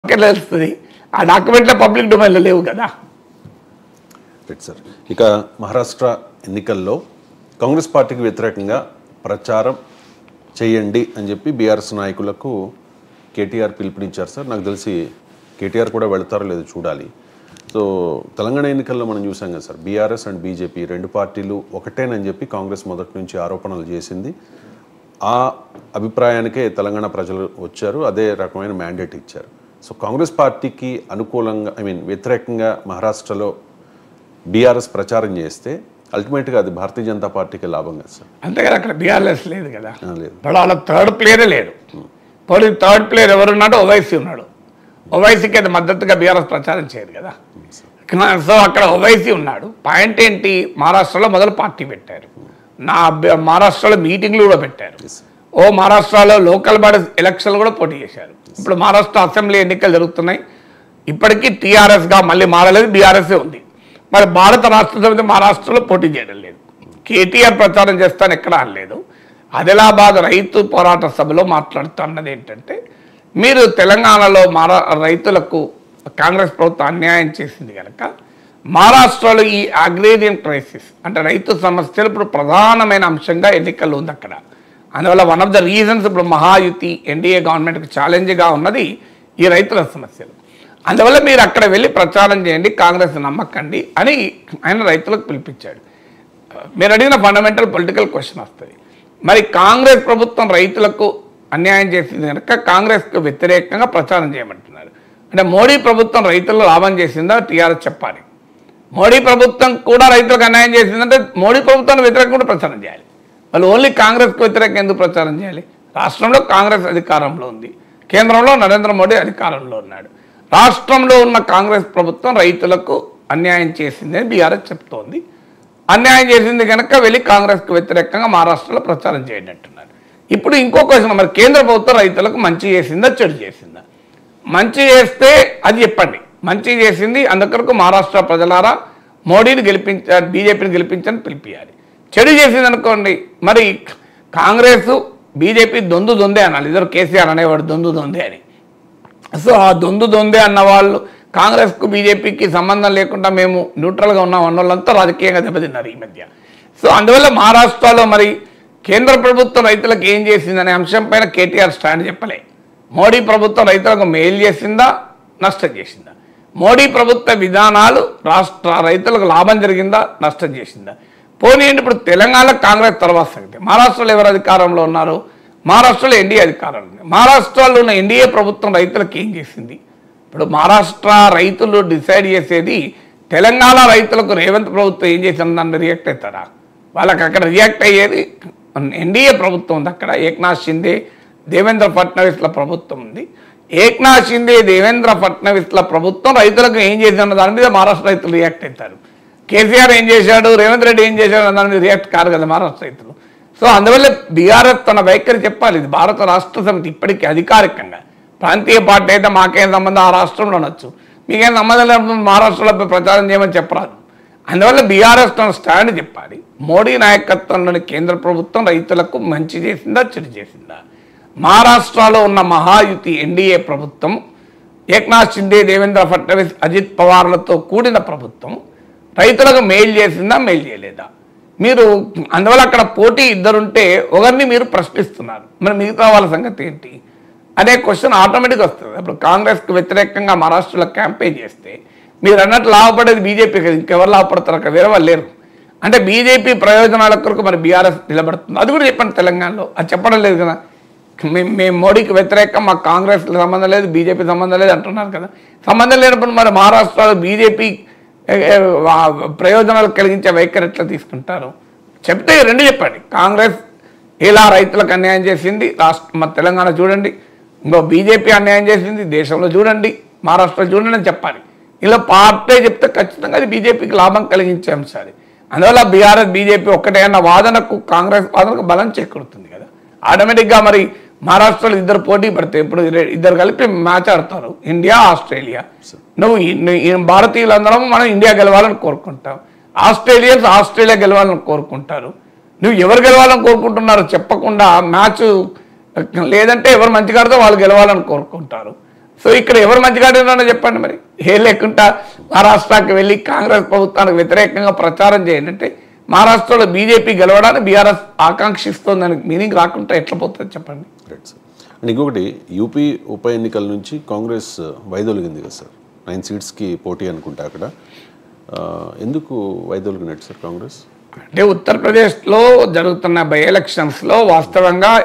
తెలుస్తుంది. ఆ డాక్యుమెంట్ల పబ్లిక్ డొమైన్లో లేవు కదా. Right sir. ఇక మహారాష్ట్ర ఎన్నికల్లో కాంగ్రెస్ పార్టీకి వ్యతిరేకంగా ప్రచారం చేయండి అని చెప్పి బీఆర్ఎస్ నాయకులకు కేటీఆర్ పిలుపునిచ్చారు సార్. నాకు తెలిసి కేటీఆర్ కూడా వెళ్తారో లేదో చూడాలి. సో తెలంగాణ ఎన్నికల్లో మనం చూసాం కదా సార్, బీఆర్ఎస్ అండ్ బీజేపీ రెండు పార్టీలు ఒకటేనని చెప్పి కాంగ్రెస్ మొదటి నుంచి ఆరోపణలు చేసింది. ఆ అభిప్రాయానికే తెలంగాణ ప్రజలు వచ్చారు, అదే రకమైన మ్యాండేట్ ఇచ్చారు. సో కాంగ్రెస్ పార్టీకి అనుకూలంగా వ్యతిరేకంగా మహారాష్ట్రలో బీఆర్ఎస్ ప్రచారం చేస్తే అల్టిమేట్గా అది భారతీయ జనతా పార్టీకి లాభం కదా సార్. అంతే కదా, అక్కడ బీఆర్ఎస్ లేదు కదా, లేదు. ఇప్పుడు వాళ్ళ థర్డ్ ప్లేయరే లేడు. పోనీ థర్డ్ ప్లేయర్ ఎవరున్నాడో ఓవైసీ ఉన్నాడు. ఓవైసీకి అది మద్దతుగా బీఆర్ఎస్ ప్రచారం చేయదు కదా. సో అక్కడ ఓవైసీ ఉన్నాడు. పాయింట్ ఏంటి, మహారాష్ట్రలో మొదలు పార్టీ పెట్టారు, మహారాష్ట్రలో మీటింగ్లు కూడా పెట్టారు. మహారాష్ట్రలో లోకల్ బాడీ ఎలక్షన్లు కూడా పోటీ చేశారు. ఇప్పుడు మహారాష్ట్ర అసెంబ్లీ ఎన్నికలు జరుగుతున్నాయి. ఇప్పటికీ టీఆర్ఎస్గా మళ్ళీ మారలేదు, బీఆర్ఎస్ఏ ఉంది. మరి భారత రాష్ట్ర సమితి మహారాష్ట్రలో పోటీ చేయడం లేదు. కేటీఆర్ ప్రచారం చేస్తాను ఎక్కడ అనలేదు. ఆదిలాబాద్ రైతు పోరాట సభలో మాట్లాడుతున్నది ఏంటంటే, మీరు తెలంగాణలో రైతులకు కాంగ్రెస్ ప్రభుత్వం అన్యాయం చేసింది కనుక మహారాష్ట్రలో ఈ అగ్రేరియన్ క్రైసిస్ అంటే రైతు సమస్యలు ఇప్పుడు ప్రధానమైన అంశంగా ఎన్నికల్లో ఉంది అక్కడ. అందువల్ల వన్ ఆఫ్ ద రీజన్స్ ఇప్పుడు మహాయుతి ఎన్డీఏ గవర్నమెంట్కి ఛాలెంజ్గా ఉన్నది ఈ రైతుల సమస్యలు. అందువల్ల మీరు అక్కడ వెళ్ళి ప్రచారం చేయండి, కాంగ్రెస్ నమ్మకండి అని ఆయన రైతులకు పిలిపించాడు. మీరు అడిగిన ఫండమెంటల్ పొలిటికల్ క్వశ్చన్ వస్తుంది. మరి కాంగ్రెస్ ప్రభుత్వం రైతులకు అన్యాయం చేసింది కనుక కాంగ్రెస్కు వ్యతిరేకంగా ప్రచారం చేయమంటున్నారు. అంటే మోడీ ప్రభుత్వం రైతులకు లాభం చేసిందా టీఆర్ఎస్ చెప్పాలి. మోడీ ప్రభుత్వం కూడా రైతులకు అన్యాయం చేసిందంటే మోడీ ప్రభుత్వానికి వ్యతిరేకంగా ప్రచారం చేయాలి. వాళ్ళు ఓన్లీ కాంగ్రెస్కు వ్యతిరేకంగా ఎందుకు ప్రచారం చేయాలి? రాష్ట్రంలో కాంగ్రెస్ అధికారంలో ఉంది, కేంద్రంలో నరేంద్ర మోడీ అధికారంలో ఉన్నాడు. రాష్ట్రంలో ఉన్న కాంగ్రెస్ ప్రభుత్వం రైతులకు అన్యాయం చేసిందని బీఆర్ఎస్ చెప్తోంది. అన్యాయం చేసింది కనుక వెళ్ళి కాంగ్రెస్కు వ్యతిరేకంగా మహారాష్ట్రలో ప్రచారం చేయండి అంటున్నారు. ఇప్పుడు ఇంకో క్వశ్చన్, మరి కేంద్ర ప్రభుత్వం రైతులకు మంచి చేసిందా చెడు చేసిందా? మంచి చేస్తే అది చెప్పండి. మంచి చేసింది, అందుకొరకు మహారాష్ట్ర ప్రజలారా మోడీని గెలిపించారు, బీజేపీని గెలిపించని పిలిపియాలి. చెడు చేసింది అనుకోండి, మరి కాంగ్రెస్ బీజేపీ దొందే అనాలి. ఇద్దరు కేసీఆర్ అనేవాడు దొందే అని. సో ఆ దొందే అన్న వాళ్ళు కాంగ్రెస్కు బీజేపీకి సంబంధం లేకుండా మేము న్యూట్రల్గా ఉన్నాం అన్న వాళ్ళంతా రాజకీయంగా దెబ్బతిన్నారు ఈ మధ్య. సో అందువల్ల మహారాష్ట్రలో మరి కేంద్ర ప్రభుత్వం రైతులకు ఏం చేసిందనే అంశం పైన కేటీఆర్ స్టాండ్ చెప్పలే. మోడీ ప్రభుత్వం రైతులకు మేలు చేసిందా నష్టం చేసిందా? మోడీ ప్రభుత్వ విధానాలు రాష్ట్ర రైతులకు లాభం జరిగిందా నష్టం చేసిందా? పోనీ ఇప్పుడు తెలంగాణలో కాంగ్రెస్ తర్వాత సంగతి. మహారాష్ట్రలో ఎవరు అధికారంలో ఉన్నారు? మహారాష్ట్రలో ఎన్డీఏ అధికారంలో ఉంది. మహారాష్ట్రలో ఉన్న ఎన్డీఏ ప్రభుత్వం రైతులకు ఏం చేసింది? ఇప్పుడు మహారాష్ట్ర రైతులు డిసైడ్ చేసేది, తెలంగాణ రైతులకు రేవంత్ ప్రభుత్వం ఏం చేసింది దాన్ని రియాక్ట్ అవుతారా? వాళ్ళకి అక్కడ రియాక్ట్ అయ్యేది ఎన్డీఏ ప్రభుత్వం ఉంది. అక్కడ ఏక్నాథ్ షిందే దేవేంద్ర ఫడ్నవీస్ల ప్రభుత్వం ఉంది. ఏక్నాథ్ షిందే దేవేంద్ర ఫడ్నవీస్ల ప్రభుత్వం రైతులకు ఏం చేసిందన్న దాని మీద మహారాష్ట్ర రైతులు రియాక్ట్ అవుతారు. కేసీఆర్ ఏం చేశాడు, రేవంత్ రెడ్డి ఏం చేశాడు అన్న దాని మీద రియాక్ట్ కారు కదా మహారాష్ట్ర రైతులు. సో అందువల్ల బీఆర్ఎస్ తన వైఖరి చెప్పాలి. ఇది భారత రాష్ట్ర సమితి ఇప్పటికీ అధికారికంగా, ప్రాంతీయ పార్టీ అయితే మాకేం సంబంధం ఆ రాష్ట్రంలో అనొచ్చు, మీకేం సంబంధం లేకపోతే మహారాష్ట్రలో ప్రచారం చేయమని చెప్పరాదు. అందువల్ల బీఆర్ఎస్ తన స్టాండ్ చెప్పాలి. మోడీ నాయకత్వంలోని కేంద్ర ప్రభుత్వం రైతులకు మంచి చేసిందా చెడు చేసిందా? మహారాష్ట్రలో ఉన్న మహాయుతి ఎన్డీఏ ప్రభుత్వం, ఏక్నాథ్ షిండే దేవేంద్ర ఫడ్నవీస్ అజిత్ పవార్లతో కూడిన ప్రభుత్వం రైతులకు మేలు చేసిందా మేలు చేయలేదా? మీరు అందువల్ల అక్కడ పోటీ ఇద్దరుంటే ఒకరిని మీరు ప్రశ్నిస్తున్నారు, మరి మిగతా వాళ్ళ సంగతి ఏంటి అనే క్వశ్చన్ ఆటోమేటిక్గా వస్తుంది. ఇప్పుడు కాంగ్రెస్కి వ్యతిరేకంగా మహారాష్ట్రలో క్యాంపెయిన్ చేస్తే మీరు అన్నట్టు లాభపడేది బీజేపీ కదా, ఇంకెవరు లాభపడతారు? అక్కడ వేరే వాళ్ళు లేరు. అంటే బీజేపీ ప్రయోజనాల కొరకు మరి బీఆర్ఎస్ నిలబడుతుంది. అది కూడా చెప్పండి తెలంగాణలో, అది చెప్పడం లేదు కదా. మేము మోడీకి వ్యతిరేకం, మాకు కాంగ్రెస్ సంబంధం లేదు, బీజేపీ సంబంధం లేదు అంటున్నారు కదా. సంబంధం లేనప్పుడు మరి మహారాష్ట్రలో బీజేపీ ప్రయోజనాలు కలిగించే వైఖరి ఎట్లా తీసుకుంటారు? చెప్తే రెండు చెప్పండి. కాంగ్రెస్ ఇలా రైతులకు అన్యాయం చేసింది, మన తెలంగాణ చూడండి, ఇంకో బీజేపీ అన్యాయం చేసింది దేశంలో చూడండి, మహారాష్ట్రలో చూడండి అని చెప్పాలి. ఇలా పార్టీ చెప్తే ఖచ్చితంగా అది బీజేపీకి లాభం కలిగించే అంశాలు. అందువల్ల బీఆర్ఎస్ బీజేపీ ఒక్కటే అన్న వాదనకు కాంగ్రెస్ వాదనకు బలం చేకూరుతుంది కదా. ఆటోమేటిక్గా మరి మహారాష్ట్రలో ఇద్దరు పోటీ పడితే ఇప్పుడు ఇద్దరు కలిపి మ్యాచ్ ఆడతారు, ఇండియా ఆస్ట్రేలియా. నువ్వు భారతీయులందరం మనం ఇండియా గెలవాలని కోరుకుంటాం, ఆస్ట్రేలియన్స్ ఆస్ట్రేలియా గెలవాలని కోరుకుంటారు. నువ్వు ఎవరు గెలవాలని కోరుకుంటున్నారో చెప్పకుండా మ్యాచ్ లేదంటే ఎవరు మంచిగా ఆడితే వాళ్ళు గెలవాలని కోరుకుంటారు. సో ఇక్కడ ఎవరు మంచిగా ఉన్నారో చెప్పండి మరి. ఏ లేకుండా మహారాష్ట్రకి వెళ్ళి కాంగ్రెస్ ప్రభుత్వానికి వ్యతిరేకంగా ప్రచారం చేయండి అంటే మహారాష్ట్రలో బీజేపీ గెలవడానికి బీఆర్ఎస్ ఆకాంక్షిస్తుంది దానికి మీనింగ్ రాకుండా ఎట్లా పోతుంది చెప్పండి. Right sir. అండ్ ఇంకొకటి యూపీ ఉప ఎన్నికల నుంచి కాంగ్రెస్ వైదొలిగింది కదా సార్, 9 సీట్స్కి పోటీ అనుకుంటా అక్కడ. ఎందుకు వైదొలిగినట్టు సార్ కాంగ్రెస్? అంటే ఉత్తరప్రదేశ్లో జరుగుతున్న బై ఎలక్షన్స్లో వాస్తవంగా